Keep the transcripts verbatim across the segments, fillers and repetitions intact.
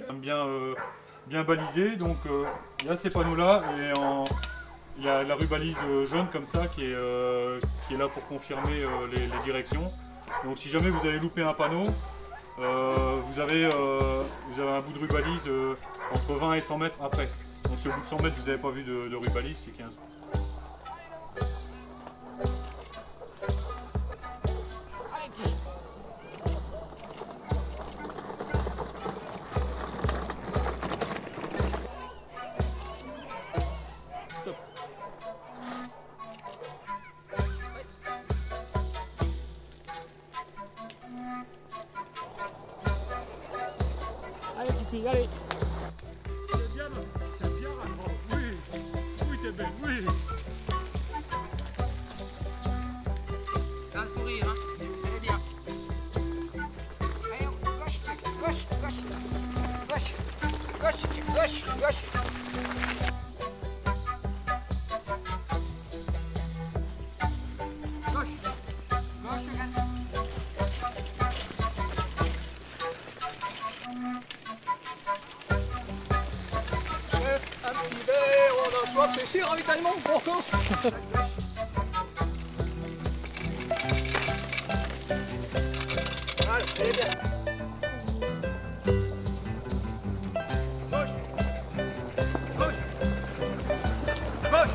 bien, euh, bien balisé. Donc euh, il y a ces panneaux-là et en, il y a la rubalise jaune comme ça qui est, euh, qui est là pour confirmer euh, les, les directions. Donc si jamais vous avez loupé un panneau, euh, vous, avez, euh, vous avez un bout de rubalise euh, entre vingt et cent mètres après. Donc si au bout de cent mètres vous n'avez pas vu de, de rubalise, c'est qu'il y a un souci. Allez, Tipi, allez. C'est bien, c'est bien. Oh, oui, oui, t'es belle, oui. T'as un sourire, hein. C'est bien. Allez, gauche, gauche, gauche, gauche, gauche, gauche, gauche. Gauche, gauche, regarde. Un petit verre, on a soif, c'est sûr, ravitaillement, pourquoi? Voilà, c'est bien. Gauche, gauche, gauche.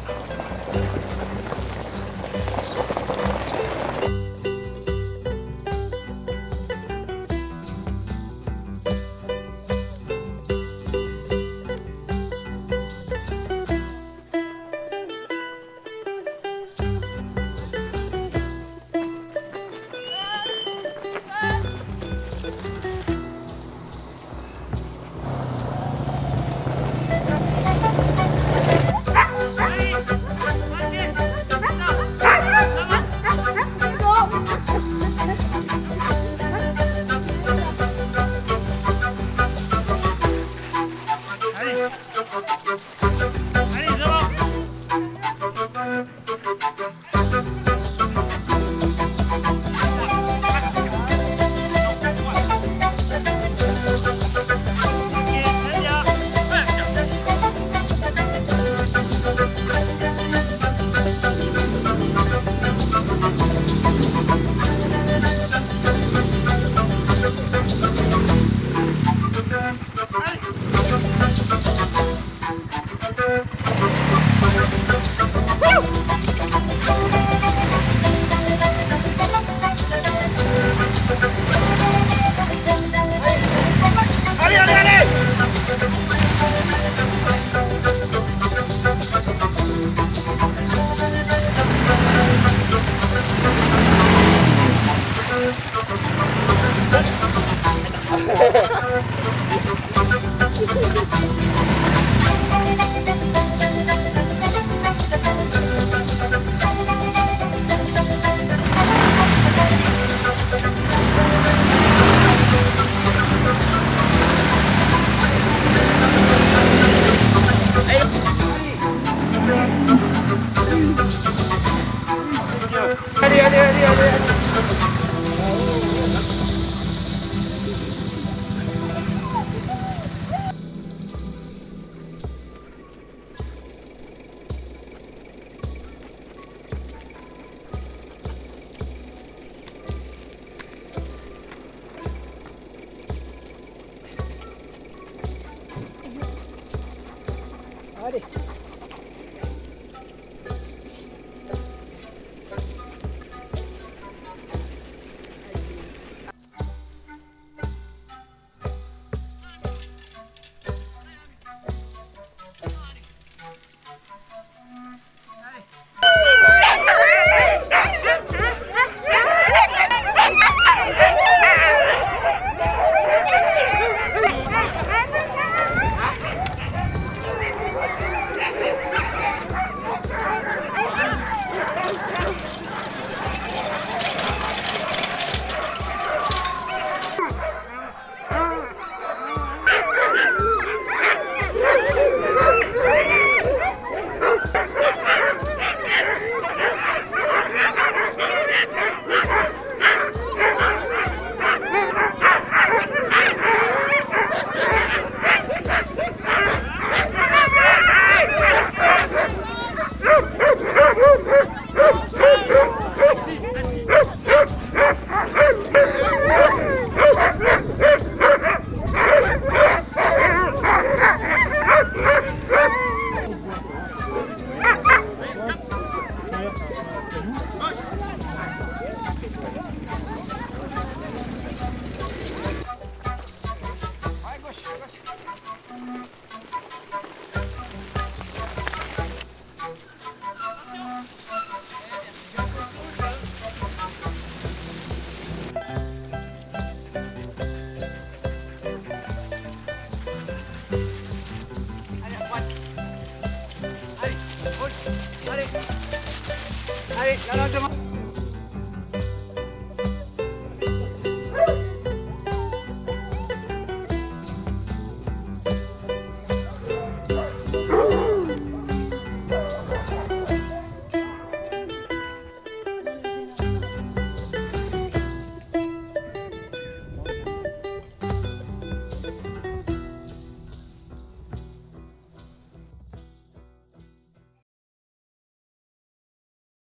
Allez, allez, allez! Allez, allez, allez, allez, allez. Allez. Allez, là, là, devant.